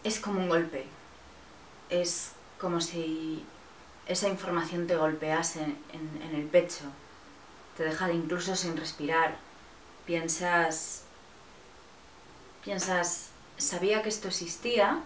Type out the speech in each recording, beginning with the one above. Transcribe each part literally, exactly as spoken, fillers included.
Es como un golpe. Es como si esa información te golpease en, en el pecho. Te deja incluso sin respirar. Piensas... Piensas, sabía que esto existía,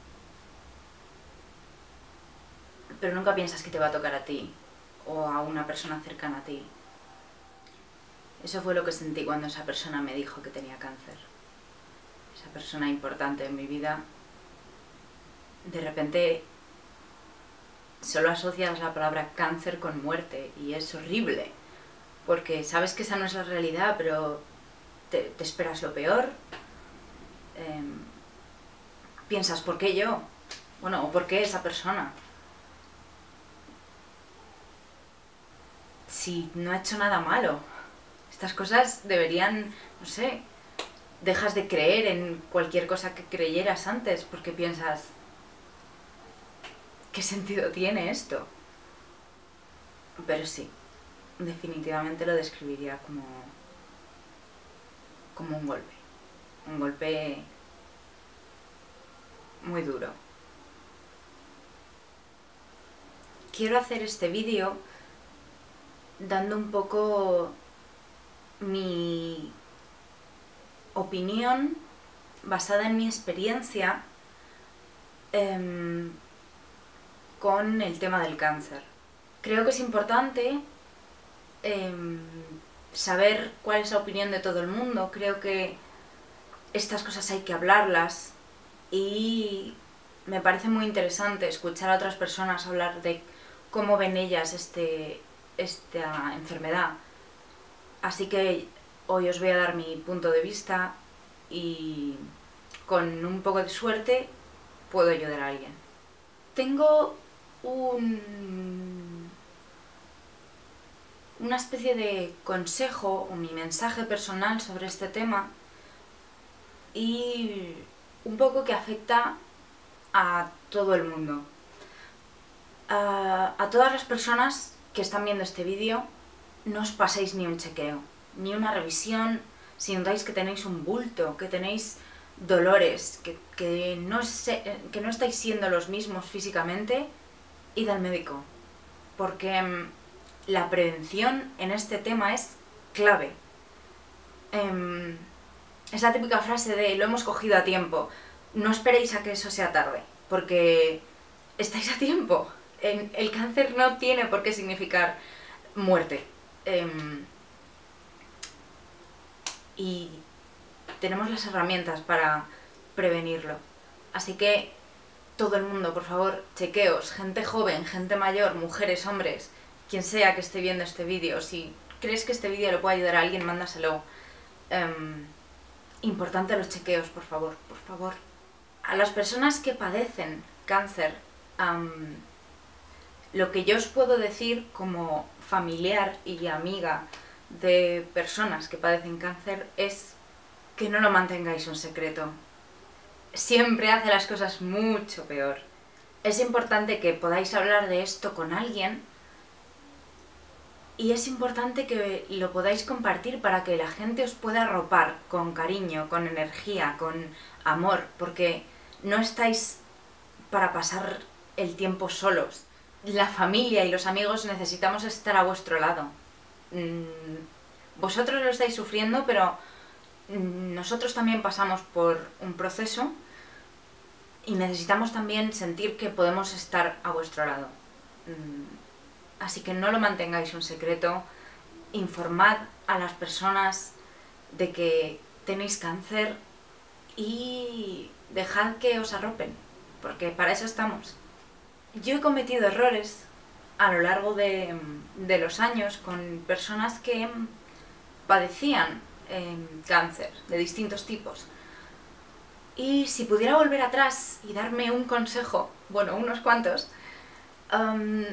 pero nunca piensas que te va a tocar a ti o a una persona cercana a ti. Eso fue lo que sentí cuando esa persona me dijo que tenía cáncer. Esa persona importante en mi vida, de repente solo asocias la palabra cáncer con muerte y es horrible, porque sabes que esa no es la realidad, pero te, te esperas lo peor. Eh, piensas, ¿por qué yo? Bueno, ¿o por qué esa persona? Si no ha hecho nada malo. Estas cosas deberían, no sé, dejas de creer en cualquier cosa que creyeras antes porque piensas, ¿qué sentido tiene esto? Pero sí, definitivamente lo describiría como, como un golpe. Un golpe muy duro. Quiero hacer este vídeo dando un poco mi opinión basada en mi experiencia eh, con el tema del cáncer. Creo que es importante eh, saber cuál es la opinión de todo el mundo. Creo que estas cosas hay que hablarlas y me parece muy interesante escuchar a otras personas hablar de cómo ven ellas este, esta enfermedad. Así que hoy os voy a dar mi punto de vista y con un poco de suerte puedo ayudar a alguien. Tengo un, una especie de consejo o mi mensaje personal sobre este tema y un poco que afecta a todo el mundo. A, a todas las personas que están viendo este vídeo, no os paséis ni un chequeo, ni una revisión, si notáis que tenéis un bulto, que tenéis dolores, que, que, no se, que no estáis siendo los mismos físicamente, id al médico, porque um, la prevención en este tema es clave. Um, es la típica frase de lo hemos cogido a tiempo. No esperéis a que eso sea tarde, porque estáis a tiempo. El cáncer no tiene por qué significar muerte. Um, y tenemos las herramientas para prevenirlo. Así que todo el mundo, por favor, chequeos, gente joven, gente mayor, mujeres, hombres, quien sea que esté viendo este vídeo. Si crees que este vídeo le puede ayudar a alguien, mándaselo. Um, importante los chequeos, por favor, por favor. A las personas que padecen cáncer, um, lo que yo os puedo decir como familiar y amiga de personas que padecen cáncer es que no lo mantengáis un secreto. Siempre hace las cosas mucho peor. Es importante que podáis hablar de esto con alguien y es importante que lo podáis compartir para que la gente os pueda arropar con cariño, con energía, con amor, porque no estáis para pasar el tiempo solos. La familia y los amigos necesitamos estar a vuestro lado. Vosotros lo estáis sufriendo, pero nosotros también pasamos por un proceso y necesitamos también sentir que podemos estar a vuestro lado. Así que no lo mantengáis un secreto, informad a las personas de que tenéis cáncer y dejad que os arropen, porque para eso estamos. Yo he cometido errores a lo largo de, de los años con personas que padecían eh, cáncer de distintos tipos. Y si pudiera volver atrás y darme un consejo, bueno, unos cuantos, um,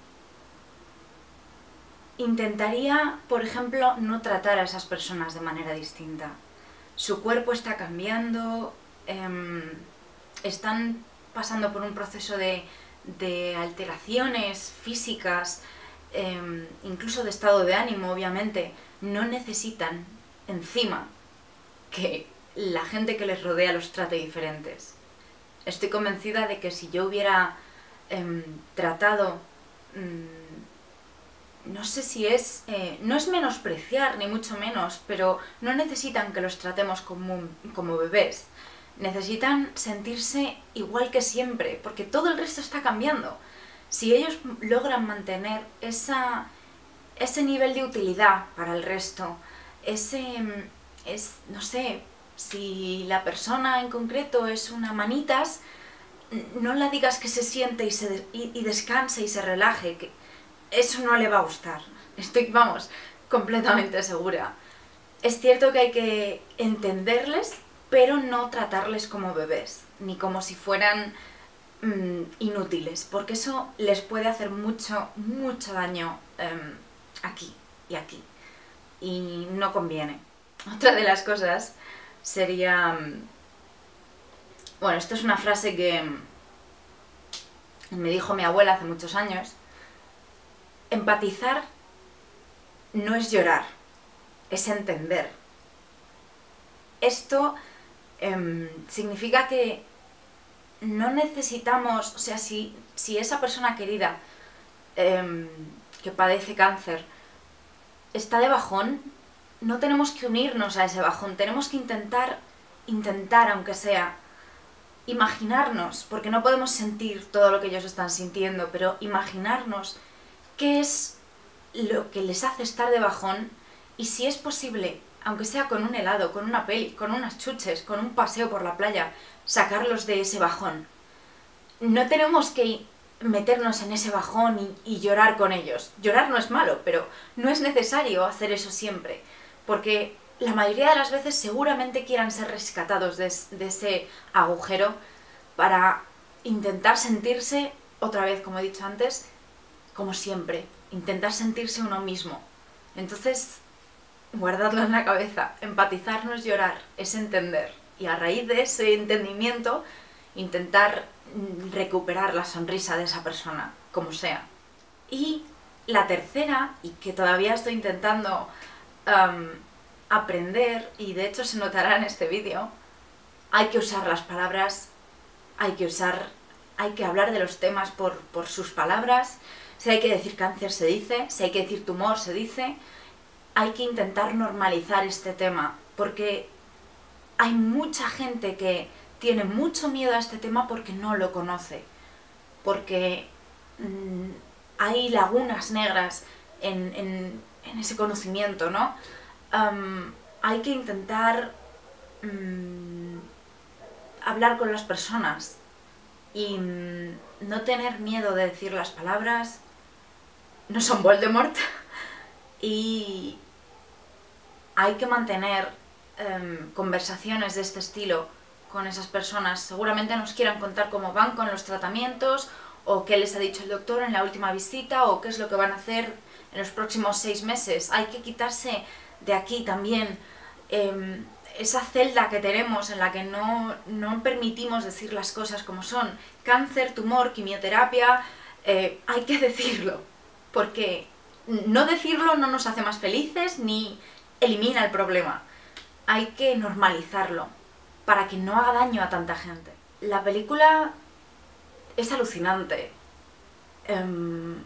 intentaría, por ejemplo, no tratar a esas personas de manera distinta. Su cuerpo está cambiando, eh, están pasando por un proceso de, de alteraciones físicas, eh, incluso de estado de ánimo, obviamente. No necesitan, encima, que la gente que les rodea los trate diferentes. estoy convencida de que si yo hubiera eh, tratado, mmm, no sé si es, eh, no es menospreciar ni mucho menos, pero no necesitan que los tratemos como, como bebés, necesitan sentirse igual que siempre, porque todo el resto está cambiando. Si ellos logran mantener esa, ese nivel de utilidad para el resto, ese, es, no sé, si la persona en concreto es una manitas, no le digas que se siente y, se, y, y descanse y se relaje, que eso no le va a gustar. Estoy, vamos, completamente segura. Es cierto que hay que entenderles, pero no tratarles como bebés, ni como si fueran mmm, inútiles, porque eso les puede hacer mucho, mucho daño um, aquí y aquí, y no conviene. Otra de las cosas sería... Bueno, esto es una frase que me dijo mi abuela hace muchos años. Empatizar no es llorar, es entender. Esto eh, significa que no necesitamos, o sea, si, si esa persona querida eh, que padece cáncer está de bajón, no tenemos que unirnos a ese bajón, tenemos que intentar, intentar aunque sea, imaginarnos, porque no podemos sentir todo lo que ellos están sintiendo, pero imaginarnos qué es lo que les hace estar de bajón y si es posible, aunque sea con un helado, con una peli, con unas chuches, con un paseo por la playa, sacarlos de ese bajón. No tenemos que meternos en ese bajón y, y llorar con ellos. Llorar no es malo, pero no es necesario hacer eso siempre, porque la mayoría de las veces seguramente quieran ser rescatados de, de ese agujero para intentar sentirse, otra vez como he dicho antes, como siempre, intentar sentirse uno mismo. Entonces, guardadlo en la cabeza, empatizar no es llorar, es entender. Y a raíz de ese entendimiento, intentar recuperar la sonrisa de esa persona, como sea. Y la tercera, y que todavía estoy intentando um, aprender, y de hecho se notará en este vídeo, hay que usar las palabras, hay que usar, hay que hablar de los temas por, por sus palabras. Si hay que decir cáncer se dice, si hay que decir tumor se dice, hay que intentar normalizar este tema, porque hay mucha gente que tiene mucho miedo a este tema porque no lo conoce, porque mmm, hay lagunas negras en, en, en ese conocimiento, ¿no? Um, hay que intentar mmm, hablar con las personas y mmm, no tener miedo de decir las palabras. No son Voldemort. Y hay que mantener um, conversaciones de este estilo con esas personas. Seguramente nos quieran contar cómo van con los tratamientos, o qué les ha dicho el doctor en la última visita, o qué es lo que van a hacer en los próximos seis meses. Hay que quitarse de aquí también eh, esa celda que tenemos en la que no, no permitimos decir las cosas como son. Cáncer, tumor, quimioterapia, eh, hay que decirlo, porque no decirlo no nos hace más felices ni elimina el problema. Hay que normalizarlo para que no haga daño a tanta gente. La película es alucinante. Um,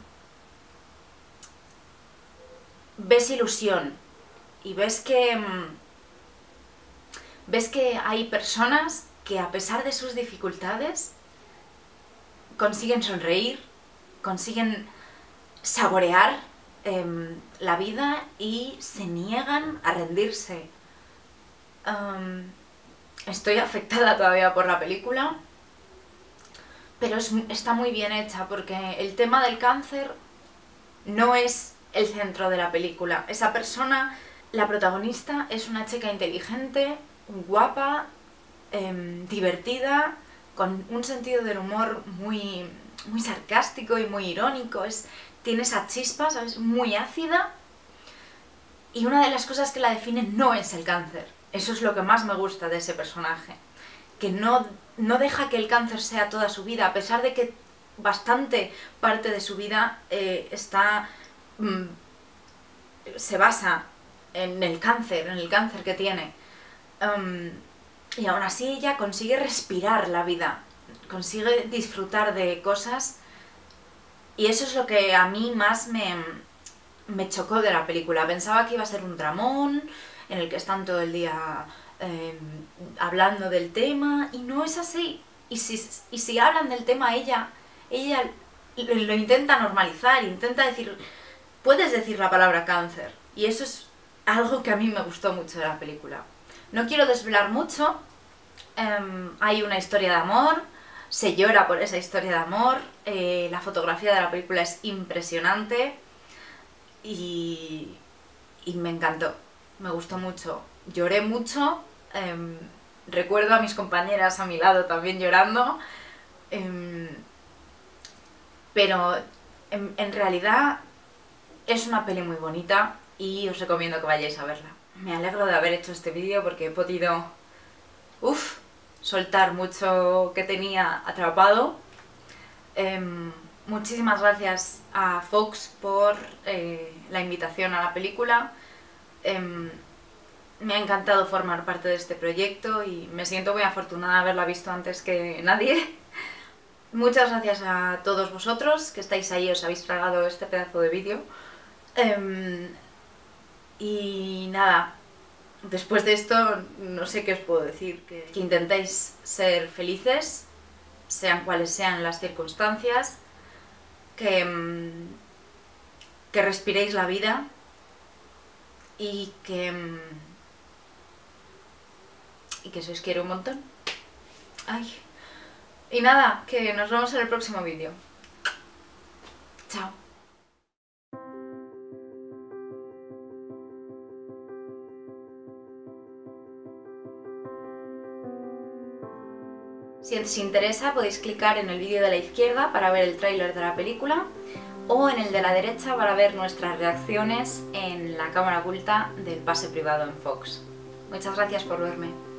ves ilusión y ves que um, ves que hay personas que a pesar de sus dificultades consiguen sonreír, consiguen saborear um, la vida y se niegan a rendirse. Um, estoy afectada todavía por la película, pero es, está muy bien hecha porque el tema del cáncer no es el centro de la película. Esa persona, la protagonista, es una chica inteligente, guapa, eh, divertida, con un sentido del humor muy, muy sarcástico y muy irónico. Es, tiene esa chispa, ¿sabes? Muy ácida. Y una de las cosas que la define no es el cáncer. Eso es lo que más me gusta de ese personaje. Que no, no deja que el cáncer sea toda su vida, a pesar de que bastante parte de su vida eh, está mmm, se basa en el cáncer, en el cáncer que tiene. Um, y aún así ella consigue respirar la vida. consigue disfrutar de cosas, y eso es lo que a mí más me, me chocó de la película. Pensaba que iba a ser un dramón en el que están todo el día eh, hablando del tema, y no es así. Y si, y si hablan del tema, ella, ella lo, lo intenta normalizar, intenta decir, puedes decir la palabra cáncer, y eso es algo que a mí me gustó mucho de la película. No quiero desvelar mucho, eh, hay una historia de amor, se llora por esa historia de amor, eh, la fotografía de la película es impresionante y, y me encantó, me gustó mucho, lloré mucho, eh, recuerdo a mis compañeras a mi lado también llorando, eh, pero en, en realidad es una peli muy bonita y os recomiendo que vayáis a verla. Me alegro de haber hecho este vídeo porque he podido uf, soltar mucho que tenía atrapado. Eh, muchísimas gracias a Fox por eh, la invitación a la película. Eh, me ha encantado formar parte de este proyecto y me siento muy afortunada de haberla visto antes que nadie. Muchas gracias a todos vosotros que estáis ahí, os habéis tragado este pedazo de vídeo. Eh, y nada, después de esto no sé qué os puedo decir, que, que intentéis ser felices, sean cuales sean las circunstancias, que, que respiréis la vida y que, y que se os quiere un montón. Ay. Y nada, que nos vemos en el próximo vídeo. Chao. Si os interesa podéis clicar en el vídeo de la izquierda para ver el tráiler de la película o en el de la derecha para ver nuestras reacciones en la cámara oculta del pase privado en Fox. Muchas gracias por verme.